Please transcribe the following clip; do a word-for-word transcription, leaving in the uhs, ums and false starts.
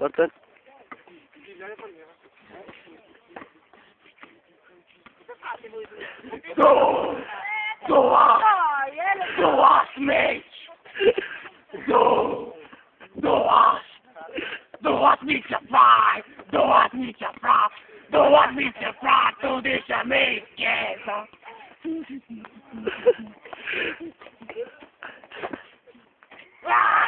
Bartek? Do! Doła! Doła śmieć! Do! Doła! Doła śmiecia fraj! Doła śmiecia fraj! Doła śmiecia fraj! To dysza miejskie! Ah!